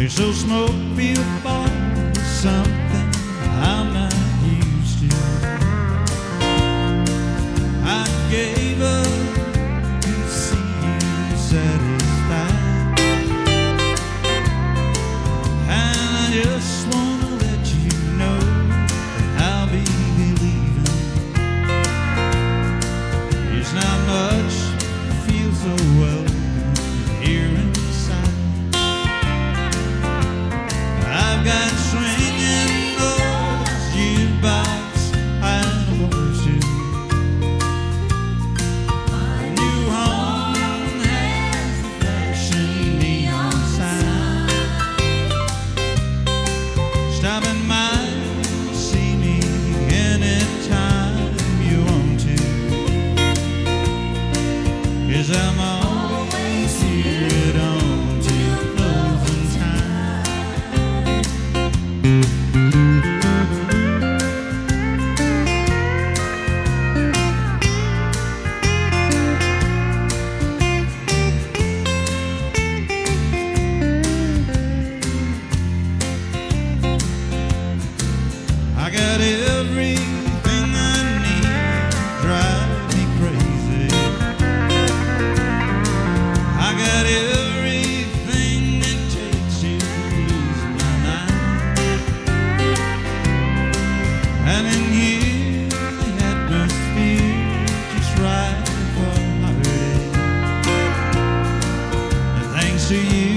So smoke-filled bar is something I'm not used to. I gave up to see you satisfied, and I just want to let you know that I'll be believing. It's not much, it feels so welcome here inside. I've got swinging doors, jukebox, and a horseshoe. My new home has a flashing neon sign. Stop and mind, see me anytime you want to, 'cause I'm always here on till closing time. I got everything I need, drive me crazy. I got everything it takes to lose my mind. And in here, the atmosphere just right for heartache. And thanks to you,